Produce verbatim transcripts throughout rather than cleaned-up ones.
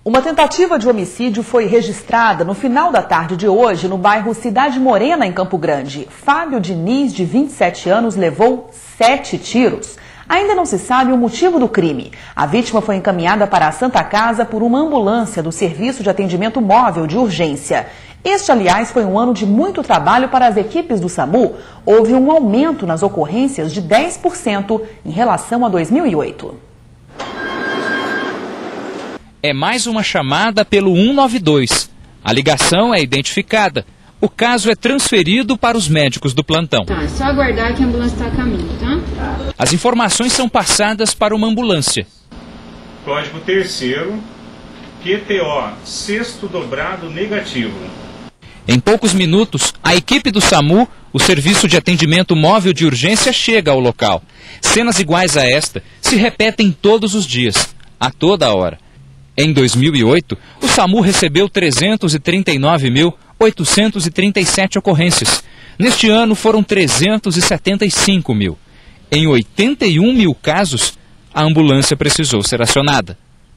Uma tentativa de homicídio foi registrada no final da tarde de hoje no bairro Cidade Morena, em Campo Grande. Fábio Diniz, de vinte e sete anos, levou sete tiros. Ainda não se sabe o motivo do crime. A vítima foi encaminhada para a Santa Casa por uma ambulância do Serviço de Atendimento Móvel de Urgência. Este, aliás, foi um ano de muito trabalho para as equipes do SAMU. Houve um aumento nas ocorrências de dez por cento em relação a dois mil e oito. É mais uma chamada pelo um nove dois. A ligação é identificada. O caso é transferido para os médicos do plantão. Tá, é só aguardar que a ambulância está a caminho, tá? As informações são passadas para uma ambulância. Código terceiro, Q T O, sexto dobrado negativo. Em poucos minutos, a equipe do SAMU, o Serviço de Atendimento Móvel de Urgência, chega ao local. Cenas iguais a esta se repetem todos os dias, a toda hora. Em dois mil e oito, o SAMU recebeu trezentos e trinta e nove mil, oitocentos e trinta e sete ocorrências. Neste ano foram trezentos e setenta e cinco mil. Em oitenta e um mil casos, a ambulância precisou ser acionada.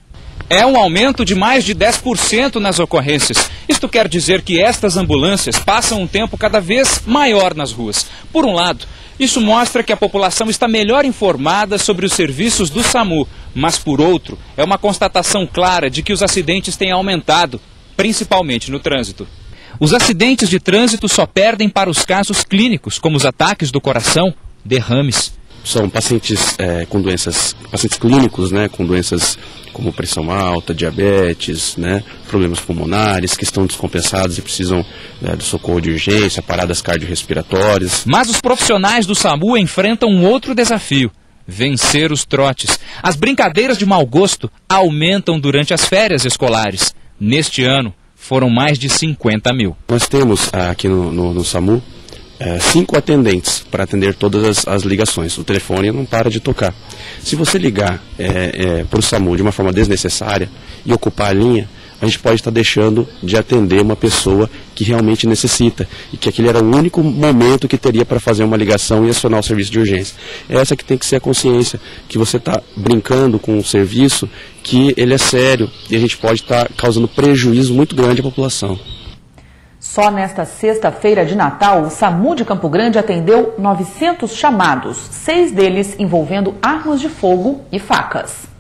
É um aumento de mais de dez por cento nas ocorrências. Isto quer dizer que estas ambulâncias passam um tempo cada vez maior nas ruas. Por um lado, isso mostra que a população está melhor informada sobre os serviços do SAMU, mas por outro, é uma constatação clara de que os acidentes têm aumentado, principalmente no trânsito. Os acidentes de trânsito só perdem para os casos clínicos, como os ataques do coração, derrames. São pacientes é, com doenças, pacientes clínicos, né, com doenças como pressão alta, diabetes, né, problemas pulmonares que estão descompensados e precisam né, do socorro de urgência, paradas cardiorrespiratórias. Mas os profissionais do SAMU enfrentam um outro desafio: vencer os trotes. As brincadeiras de mau gosto aumentam durante as férias escolares. Neste ano, foram mais de cinquenta mil. Nós temos aqui no, no, no SAMU É, cinco atendentes para atender todas as, as ligações. O telefone não para de tocar. Se você ligar é, é, para o SAMU de uma forma desnecessária e ocupar a linha, a gente pode estar deixando de atender uma pessoa que realmente necessita e que aquele era o único momento que teria para fazer uma ligação e acionar o serviço de urgência. É essa que tem que ser a consciência, que você está brincando com um serviço que ele é sério e a gente pode estar causando prejuízo muito grande à população. Só nesta sexta-feira de Natal, o SAMU de Campo Grande atendeu novecentos chamados, seis deles envolvendo armas de fogo e facas.